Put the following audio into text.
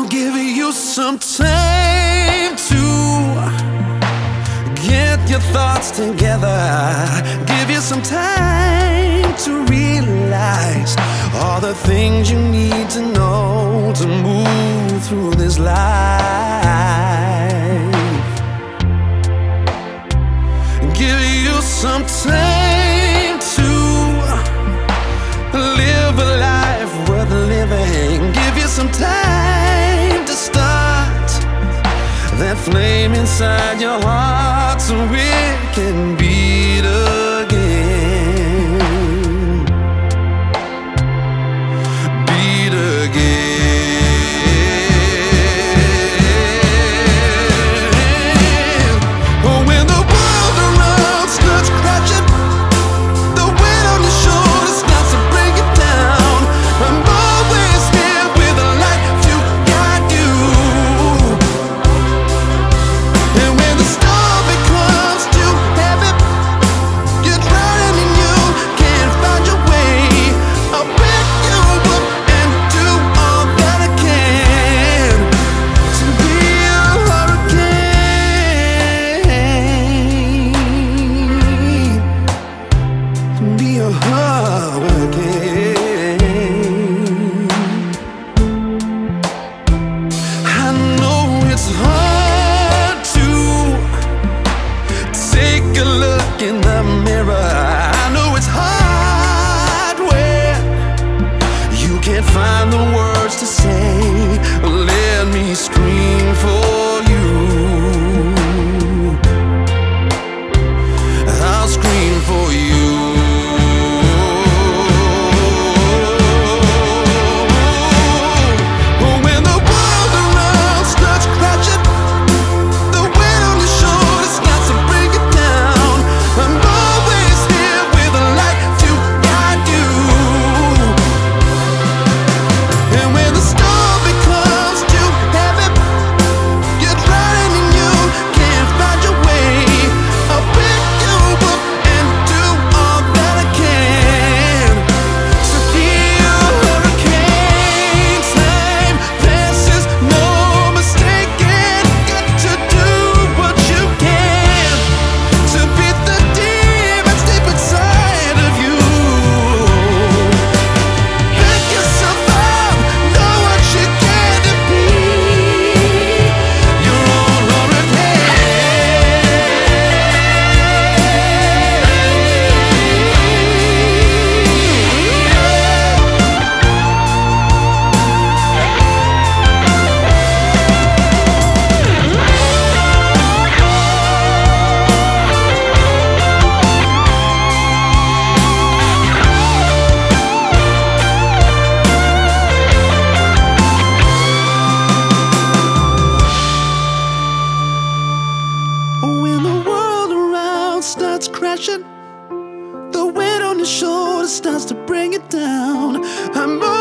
give you some time to get your thoughts together. Give you some time to realize all the things you need to know to move through this life. Give you some time to live a life worth living. Give you some time to start that flame inside your heart so it can beat again. Beat again. Oh, when the world around starts crashing, the weight on your shoulders starts to bring it down. I'm always here with a light to guide you. And when the storm becomes too heavy, you're drowning and you can't find your way, I'll pick you up and do all that I can to be a hurricane. Be a hurricane. I know it's hard to take a look in the mirror. I know it's hard when you can't find the words to say. Let me scream for you. I'll scream for you. Oh, when the world around starts crashing, the weight on your shoulders starts to bring it down. I'm always here with a light to guide you. And when the storm becomes too heavy, you're drowning and you can't find your way, I'll pick you up and do all that I can to be a hurricane. Time passes, no mistaking. Got to do what you can to beat the demons deep inside of you. Pick yourself up, know what you can to be your own When the world around starts crashing, the weight on your shoulders starts to bring it down. I'm